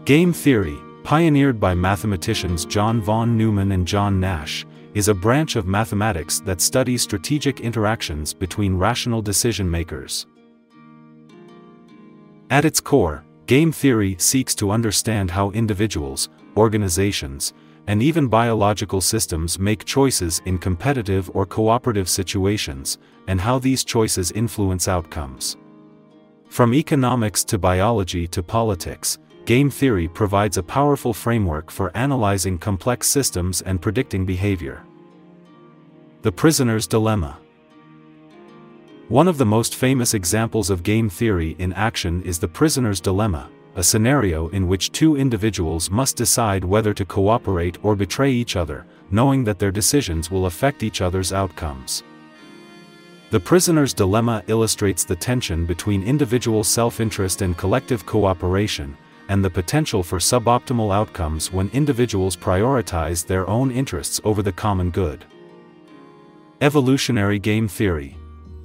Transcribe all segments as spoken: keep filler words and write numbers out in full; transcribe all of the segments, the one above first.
Game theory, pioneered by mathematicians John von Neumann and John Nash, is a branch of mathematics that studies strategic interactions between rational decision makers. At its core, game theory seeks to understand how individuals, organizations, and even biological systems make choices in competitive or cooperative situations, and how these choices influence outcomes. From economics to biology to politics, game theory provides a powerful framework for analyzing complex systems and predicting behavior. The prisoner's dilemma. One of the most famous examples of game theory in action is the prisoner's dilemma, a scenario in which two individuals must decide whether to cooperate or betray each other, knowing that their decisions will affect each other's outcomes. The prisoner's dilemma illustrates the tension between individual self-interest and collective cooperation, and the potential for suboptimal outcomes when individuals prioritize their own interests over the common good. Evolutionary game theory.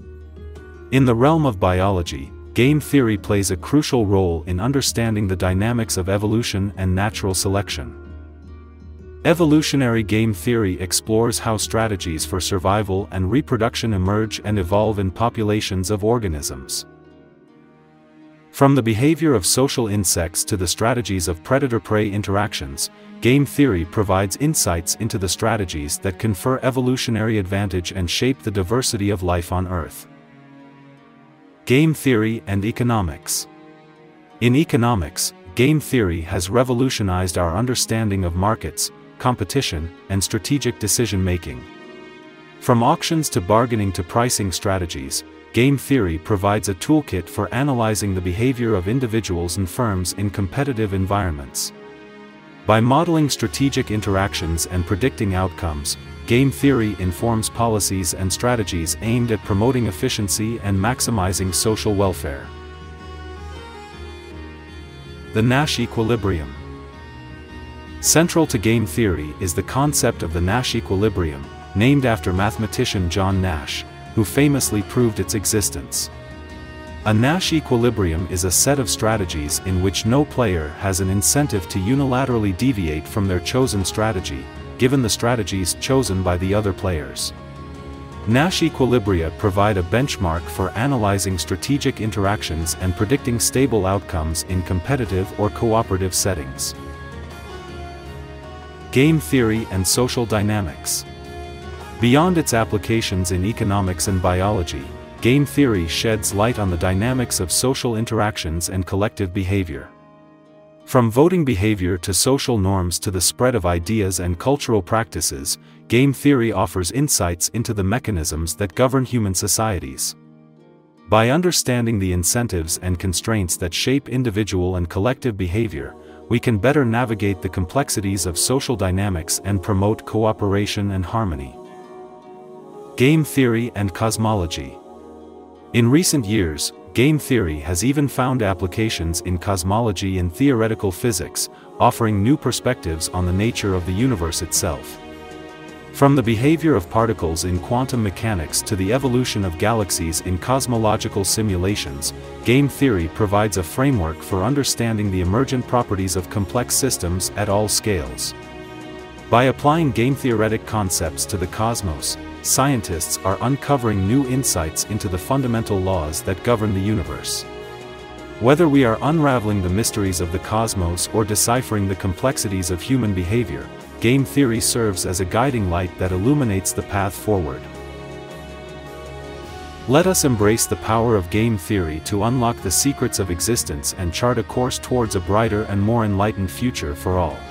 In the realm of biology, game theory plays a crucial role in understanding the dynamics of evolution and natural selection. Evolutionary game theory explores how strategies for survival and reproduction emerge and evolve in populations of organisms. From the behavior of social insects to the strategies of predator-prey interactions, game theory provides insights into the strategies that confer evolutionary advantage and shape the diversity of life on Earth. Game theory and economics. In economics, game theory has revolutionized our understanding of markets, competition, and strategic decision-making. From auctions to bargaining to pricing strategies, game theory provides a toolkit for analyzing the behavior of individuals and firms in competitive environments. By modeling strategic interactions and predicting outcomes, game theory informs policies and strategies aimed at promoting efficiency and maximizing social welfare. The Nash equilibrium. Central to game theory is the concept of the Nash equilibrium, named after mathematician John Nash, who famously proved its existence. A Nash equilibrium is a set of strategies in which no player has an incentive to unilaterally deviate from their chosen strategy, given the strategies chosen by the other players. Nash equilibria provide a benchmark for analyzing strategic interactions and predicting stable outcomes in competitive or cooperative settings. Game theory and social dynamics. Beyond its applications in economics and biology, game theory sheds light on the dynamics of social interactions and collective behavior. From voting behavior to social norms to the spread of ideas and cultural practices, game theory offers insights into the mechanisms that govern human societies. By understanding the incentives and constraints that shape individual and collective behavior, we can better navigate the complexities of social dynamics and promote cooperation and harmony. Game theory and cosmology. In recent years, game theory has even found applications in cosmology and theoretical physics, offering new perspectives on the nature of the universe itself. From the behavior of particles in quantum mechanics to the evolution of galaxies in cosmological simulations, game theory provides a framework for understanding the emergent properties of complex systems at all scales. By applying game-theoretic concepts to the cosmos, scientists are uncovering new insights into the fundamental laws that govern the universe. Whether we are unraveling the mysteries of the cosmos or deciphering the complexities of human behavior, game theory serves as a guiding light that illuminates the path forward. Let us embrace the power of game theory to unlock the secrets of existence and chart a course towards a brighter and more enlightened future for all.